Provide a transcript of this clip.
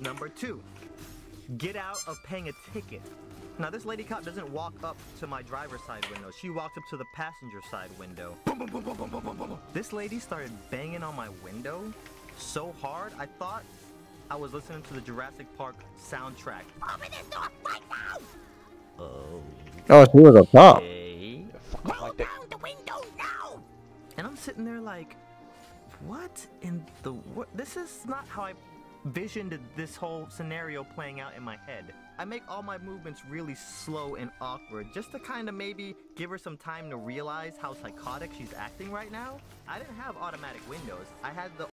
Number 2, get out of paying a ticket. Now this lady cop doesn't walk up to my driver's side window. She walks up to the passenger side window. Boom, boom, boom, boom, boom, boom, boom, boom. This lady started banging on my window so hard, I thought I was listening to the Jurassic Park soundtrack. Open this door right now! Oh, she was a cop. Okay. Roll down the window now! And I'm sitting there like, what in the what? This is not how I visioned this whole scenario playing out in my head. I make all my movements really slow and awkward just to kind of maybe give her some time to realize how psychotic she's acting right now. I didn't have automatic windows. I had the